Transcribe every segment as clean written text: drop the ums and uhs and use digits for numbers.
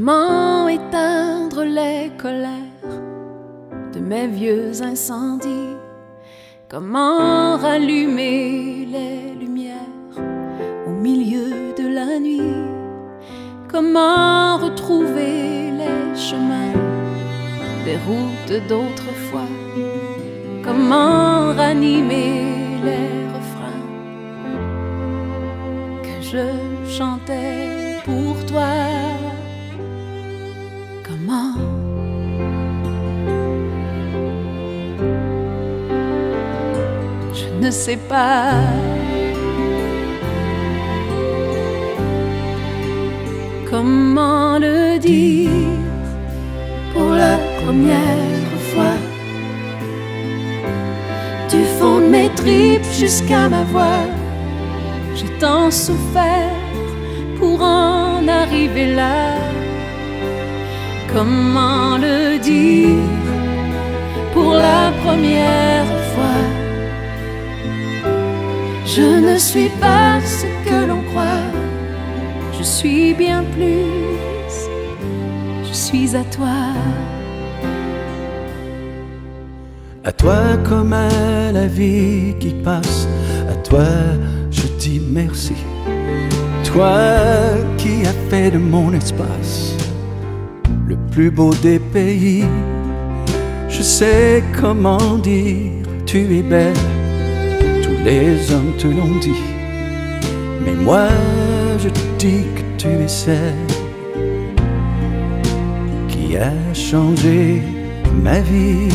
Comment éteindre les colères de mes vieux incendies? Comment rallumer les lumières au milieu de la nuit? Comment retrouver les chemins des routes d'autrefois? Comment ranimer les refrains que je chantais pour toi? Comment? Je ne sais pas. Comment le dire pour la première fois? Du fond de mes tripes jusqu'à ma voix, j'ai tant souffert pour en arriver là. Comment le dire pour la première fois? Je ne suis pas ce que l'on croit, je suis bien plus, je suis à toi. À toi comme à la vie qui passe, à toi je dis merci. Toi qui as fait de mon espace le plus beau des pays. Je sais comment dire, tu es belle, tous les hommes te l'ont dit. Mais moi je te dis que tu es celle qui a changé ma vie.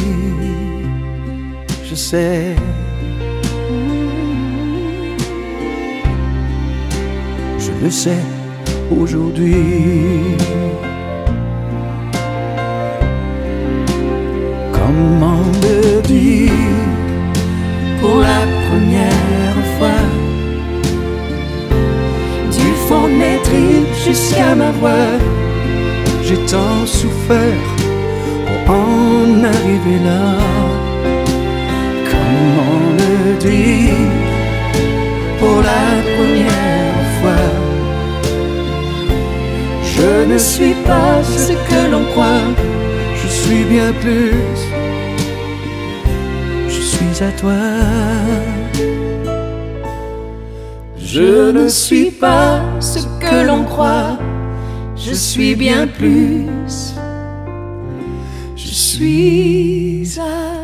Je sais, je le sais aujourd'hui. Comment le dire pour la première fois? Du fond de mes tripes jusqu'à ma voix, j'ai tant souffert pour en arriver là. Comment le dire pour la première fois? Je ne suis pas ce que l'on croit, je suis bien plus, je suis à toi. Je ne suis pas ce que l'on croit, je suis bien plus, je suis à